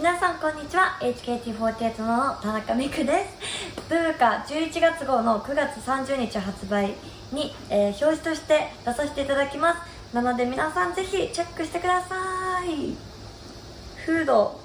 皆さんこんにちは。 HKT48 の田中美久です。ブーカ11月号の9月30日発売に、表紙として出させていただきます。なので皆さんぜひチェックしてください。フード